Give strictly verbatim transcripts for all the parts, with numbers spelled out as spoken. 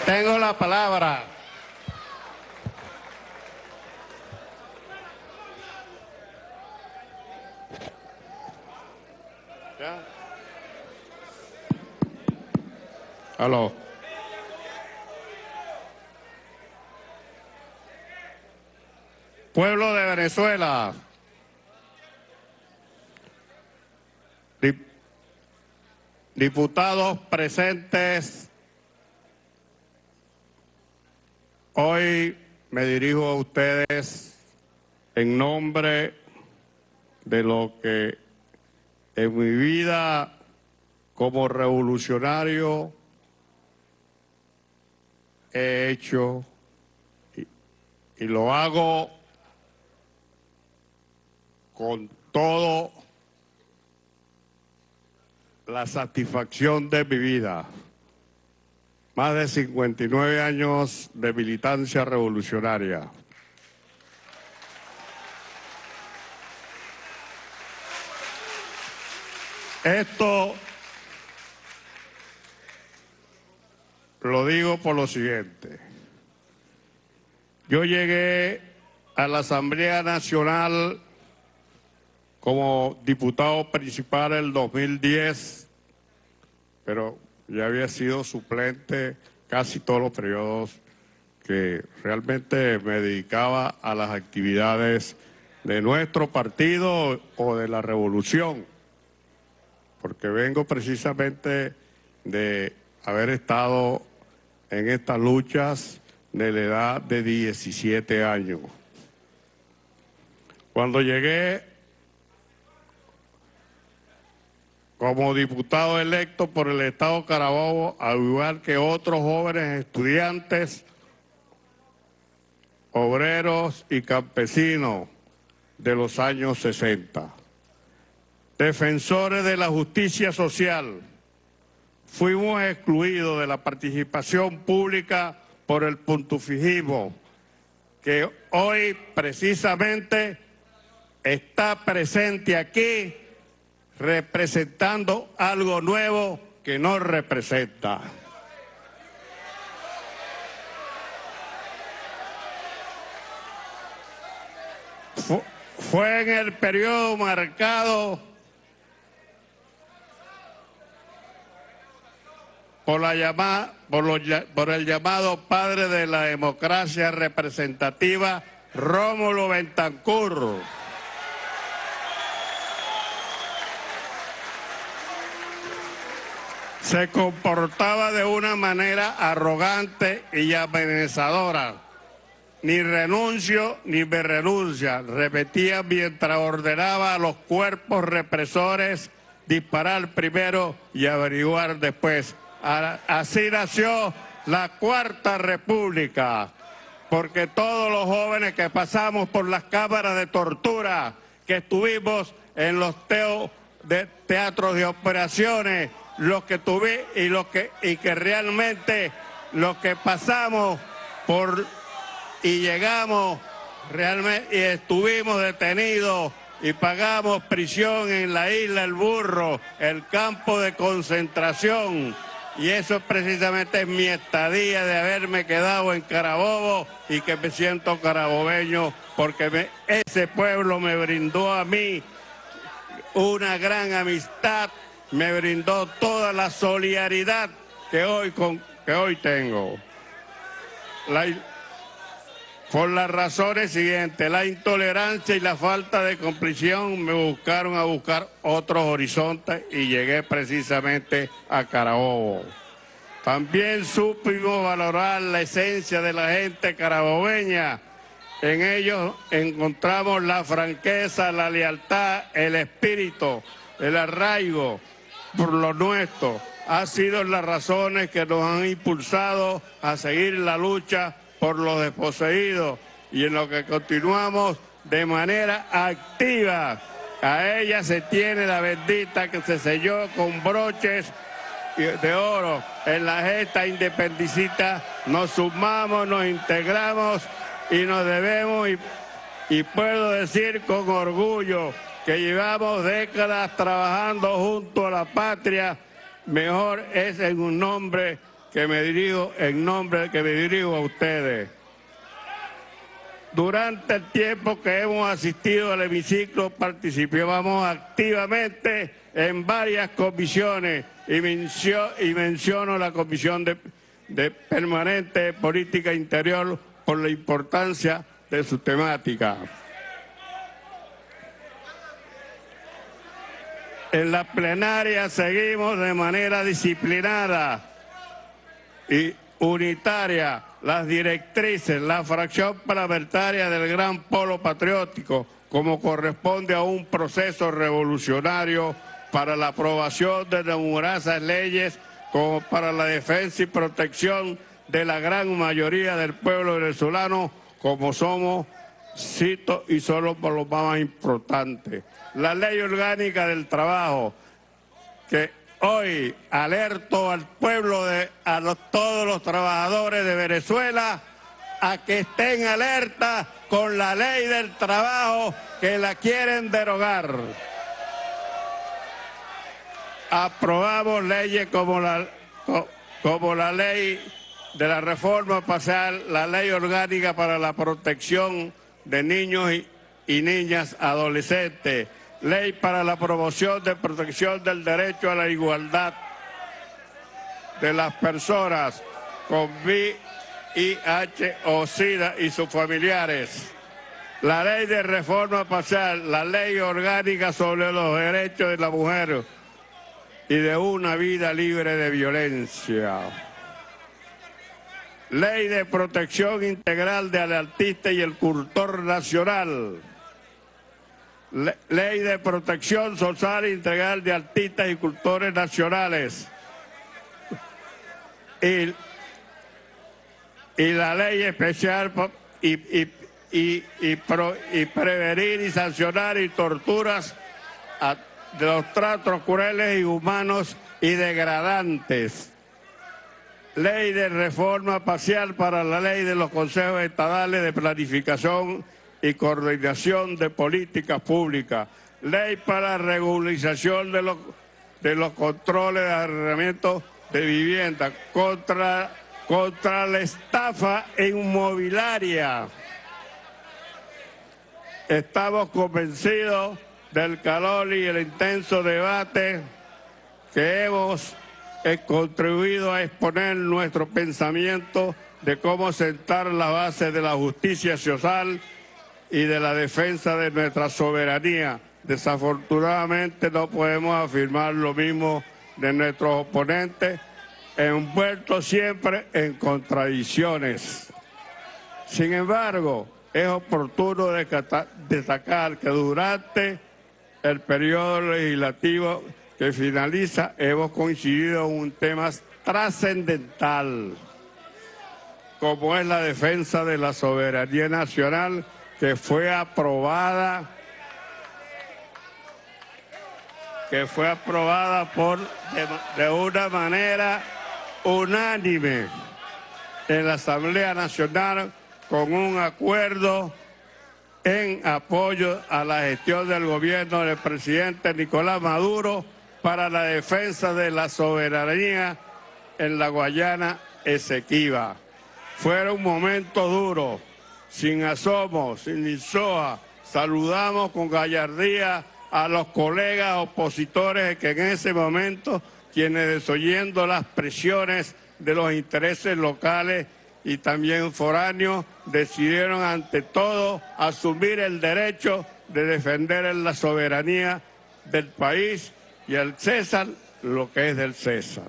Tengo la palabra. ¿Ya? Aló. Pueblo de Venezuela. Dip- Diputados presentes. Hoy me dirijo a ustedes en nombre de lo que en mi vida como revolucionario he hecho y, y lo hago con todo la satisfacción de mi vida. Más de cincuenta y nueve años de militancia revolucionaria. Esto lo digo por lo siguiente. Yo llegué a la Asamblea Nacional como diputado principal en el dos mil diez, pero ya había sido suplente casi todos los periodos que realmente me dedicaba a las actividades de nuestro partido o de la revolución, porque vengo precisamente de haber estado en estas luchas de la edad de diecisiete años. Cuando llegué como diputado electo por el Estado Carabobo, al igual que otros jóvenes estudiantes, obreros y campesinos de los años sesenta, defensores de la justicia social, fuimos excluidos de la participación pública por el puntufijismo, que hoy precisamente está presente aquí representando algo nuevo que no representa. Fue en el periodo marcado por, la llama, por, los, por el llamado padre de la democracia representativa, Rómulo Betancourt. Se comportaba de una manera arrogante y amenazadora. Ni renuncio ni me renuncia, repetía mientras ordenaba a los cuerpos represores disparar primero y averiguar después. Así nació la Cuarta República, porque todos los jóvenes que pasamos por las cámaras de tortura, que estuvimos en los teo de teatros de operaciones, los que tuve y los que y que realmente los que pasamos por y llegamos realmente y estuvimos detenidos y pagamos prisión en la isla El Burro, el campo de concentración, y eso precisamente es mi estadía de haberme quedado en Carabobo y que me siento carabobeño porque me, ese pueblo me brindó a mí una gran amistad, me brindó toda la solidaridad que hoy, con, que hoy tengo. La, por las razones siguientes, la intolerancia y la falta de comprensión me buscaron a buscar otros horizontes y llegué precisamente a Carabobo. También supimos valorar la esencia de la gente carabobeña. En ellos encontramos la franqueza, la lealtad, el espíritu, el arraigo por lo nuestro. Ha sido las razones que nos han impulsado a seguir la lucha por los desposeídos y en lo que continuamos de manera activa. A ella se tiene la bendita que se selló con broches de oro en la gesta independicista. Nos sumamos, nos integramos y nos debemos, y, y puedo decir con orgullo que llevamos décadas trabajando junto a la patria. Mejor es en un nombre que me dirijo en nombre que me dirijo a ustedes. Durante el tiempo que hemos asistido al hemiciclo, participamos activamente en varias comisiones y, mencio, y menciono la Comisión de, de Permanente de Política Interior por la importancia de su temática. En la plenaria seguimos de manera disciplinada y unitaria las directrices, la fracción parlamentaria del Gran Polo Patriótico, como corresponde a un proceso revolucionario para la aprobación de numerosas leyes, como para la defensa y protección de la gran mayoría del pueblo venezolano, como somos, cito, y solo por lo más importante. La Ley Orgánica del Trabajo, que hoy alerto al pueblo, de, a los, todos los trabajadores de Venezuela, a que estén alerta con la Ley del Trabajo que la quieren derogar. Aprobamos leyes como la, como la ley de la reforma parcial, la Ley Orgánica para la Protección de Niños y, y Niñas Adolescentes, Ley para la promoción de protección del derecho a la igualdad de las personas con V I H o SIDA y sus familiares. La ley de reforma parcial, la ley orgánica sobre los derechos de la mujer y de una vida libre de violencia. Ley de protección integral del artista y el cultor nacional. Ley de protección social integral de artistas y cultores nacionales. Y, y la ley especial y, y, y, y, pro, y prevenir y sancionar y torturas a, de los tratos crueles, inhumanos y degradantes. Ley de reforma parcial para la ley de los consejos estadales de planificación y coordinación de políticas públicas. Ley para la regularización de los, de los controles de arrendamiento de vivienda contra, contra la estafa inmobiliaria. Estamos convencidos del calor y el intenso debate que hemos eh, contribuido a exponer nuestro pensamiento de cómo sentar la base de la justicia social y de la defensa de nuestra soberanía. Desafortunadamente no podemos afirmar lo mismo de nuestros oponentes, envueltos siempre en contradicciones. Sin embargo, es oportuno destacar que durante el periodo legislativo que finaliza hemos coincidido en un tema trascendental, como es la defensa de la soberanía nacional, que fue aprobada, que fue aprobada por de, de una manera unánime en la Asamblea Nacional, con un acuerdo en apoyo a la gestión del gobierno del presidente Nicolás Maduro para la defensa de la soberanía en la Guayana Esequiba. Fueron momentos duros, sin asomo, sin lisoa. Saludamos con gallardía a los colegas opositores que en ese momento, quienes desoyendo las presiones de los intereses locales y también foráneos, decidieron ante todo asumir el derecho de defender la soberanía del país y al César lo que es del César.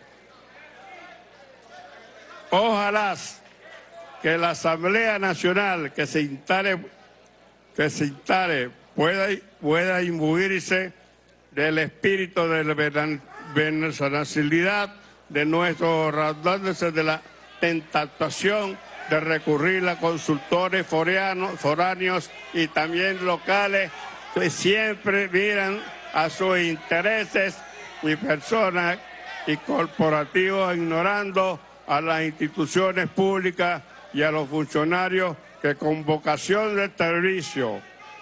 Ojalá que la Asamblea Nacional que se instale, que se instale pueda, pueda imbuirse del espíritu de la venezolacidad de nuestros oradores, de la tentación de recurrir a consultores foráneos, foráneos y también locales que siempre miran a sus intereses y personas y corporativos, ignorando a las instituciones públicas y a los funcionarios que con vocación de servicio.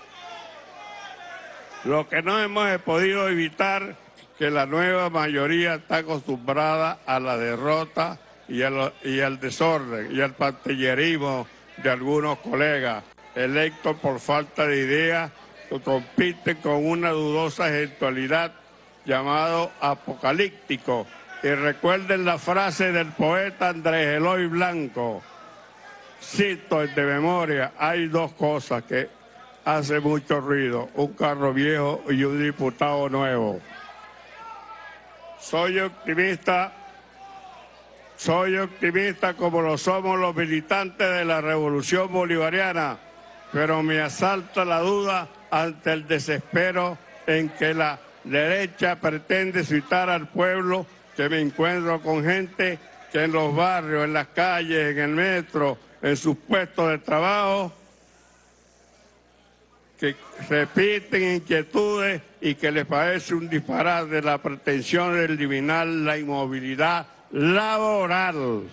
Lo que no hemos podido evitar que la nueva mayoría está acostumbrada a la derrota y el, y el desorden y el pantillerismo de algunos colegas electos por falta de ideas que compiten con una dudosa eventualidad llamado apocalíptico. Y recuerden la frase del poeta Andrés Eloy Blanco, cito de memoria: hay dos cosas que hacen mucho ruido, un carro viejo y un diputado nuevo. Soy optimista, soy optimista como lo somos los militantes de la Revolución Bolivariana, pero me asalta la duda ante el desespero en que la derecha pretende citar al pueblo, que me encuentro con gente que en los barrios, en las calles, en el metro, en sus puestos de trabajo, que repiten inquietudes y que les parece un disparate la pretensión de eliminar la inmovilidad laboral,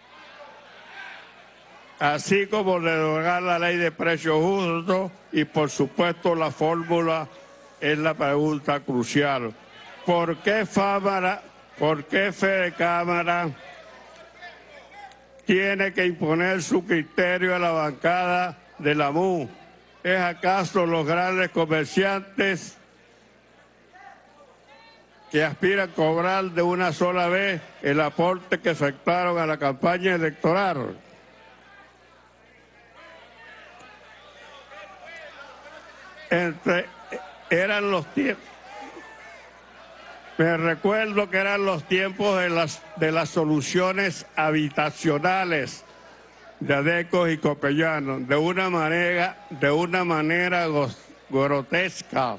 así como de derogar la ley de precios justos, y por supuesto la fórmula es la pregunta crucial. ¿Por qué Cámara, por qué Fede Cámara tiene que imponer su criterio a la bancada de la M U? ¿Es acaso los grandes comerciantes que aspiran a cobrar de una sola vez el aporte que efectuaron a la campaña electoral? Entre, eran los tiempos, me recuerdo que eran los tiempos de las, de las soluciones habitacionales de Adecos y Copellanos, de una manera, de una manera grotesca,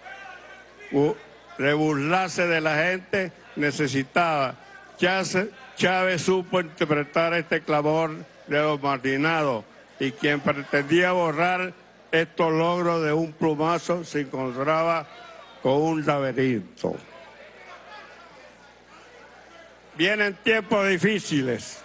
de burlarse de la gente, necesitaba. Chávez, Chávez supo interpretar este clamor de los marginados, y quien pretendía borrar estos logros de un plumazo se encontraba con un laberinto. Vienen tiempos difíciles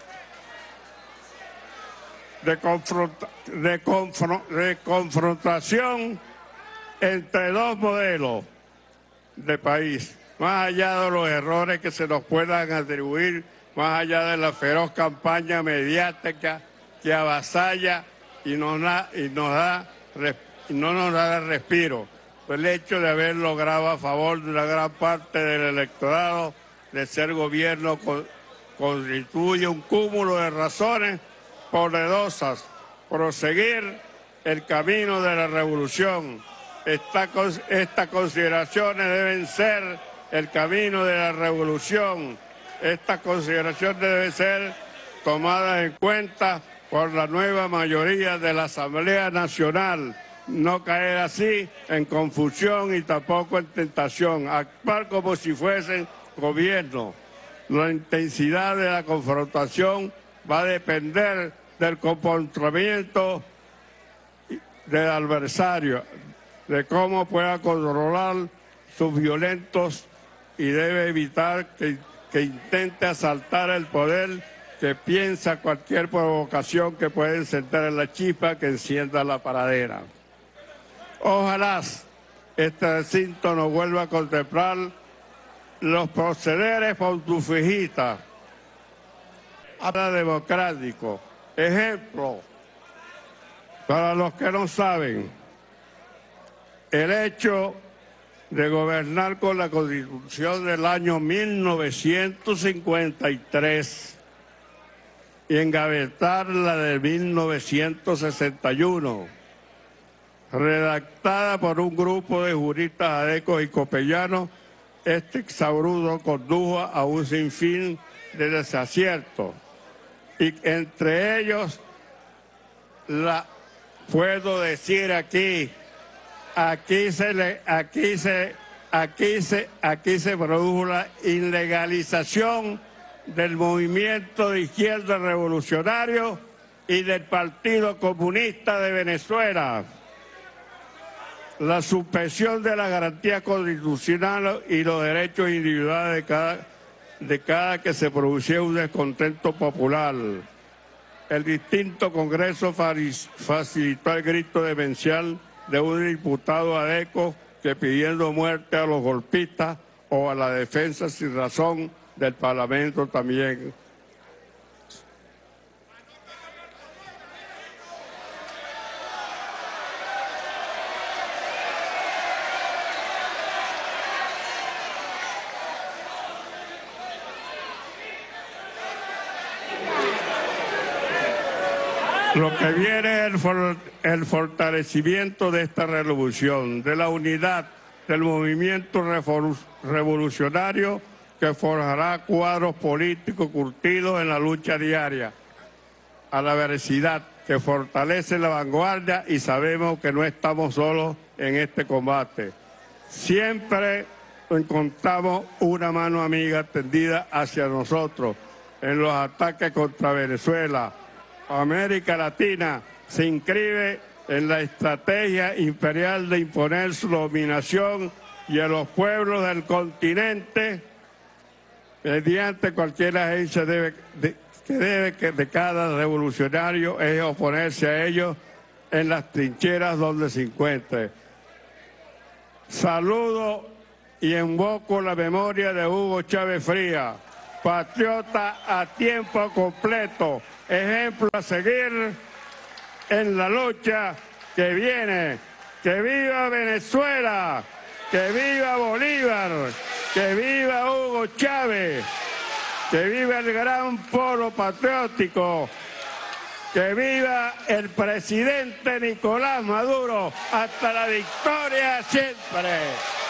de, confronta de, confron de confrontación entre dos modelos de país, más allá de los errores que se nos puedan atribuir, más allá de la feroz campaña mediática que avasalla y nos da, y nos da y no nos da respiro. El hecho de haber logrado a favor de una gran parte del electorado de ser gobierno con, constituye un cúmulo de razones poderosas. Proseguir el camino de la revolución. Esta, estas consideraciones deben ser el camino de la revolución. Estas consideraciones deben ser tomadas en cuenta por la nueva mayoría de la Asamblea Nacional. No caer así en confusión y tampoco en tentación. Actuar como si fuesen gobierno. La intensidad de la confrontación va a depender del comportamiento del adversario, de cómo pueda controlar sus violentos, y debe evitar que, que intente asaltar el poder, que piensa cualquier provocación que pueda encender la chispa que encienda la paradera. Ojalá este recinto no vuelva a contemplar los procederes pontifijistas democrático. Ejemplo, para los que no saben, el hecho de gobernar con la Constitución del año mil novecientos cincuenta y tres y engavetar la de mil novecientos sesenta y uno, redactada por un grupo de juristas adecos y copellanos, este exabrupto condujo a un sinfín de desaciertos, y entre ellos, la, puedo decir aquí, aquí se, le, aquí se, aquí se, aquí se produjo la ilegalización del movimiento de izquierda revolucionario y del Partido Comunista de Venezuela. La suspensión de la garantía constitucional y los derechos individuales de cada, de cada que se produciera un descontento popular. El distinto Congreso facilitó el grito demencial de un diputado adeco que, pidiendo muerte a los golpistas o a la defensa sin razón del Parlamento, también Lo que viene es el, for el fortalecimiento de esta revolución, de la unidad del movimiento revolucionario que forjará cuadros políticos curtidos en la lucha diaria, a la veracidad que fortalece la vanguardia, y sabemos que no estamos solos en este combate. Siempre encontramos una mano amiga tendida hacia nosotros en los ataques contra Venezuela. América Latina se inscribe en la estrategia imperial de imponer su dominación y a los pueblos del continente mediante cualquier agencia debe, de, que debe que de cada revolucionario es oponerse a ellos en las trincheras donde se encuentre. Saludo y invoco la memoria de Hugo Chávez Frías, patriota a tiempo completo, ejemplo a seguir en la lucha que viene. ¡Que viva Venezuela! ¡Que viva Bolívar! ¡Que viva Hugo Chávez! ¡Que viva el gran polo patriótico! ¡Que viva el presidente Nicolás Maduro! ¡Hasta la victoria siempre!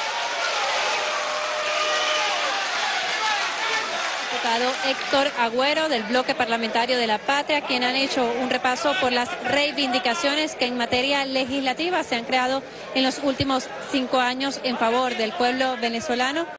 Diputado Héctor Agüero, del Bloque Parlamentario de la Patria, quien han hecho un repaso por las reivindicaciones que en materia legislativa se han creado en los últimos cinco años en favor del pueblo venezolano.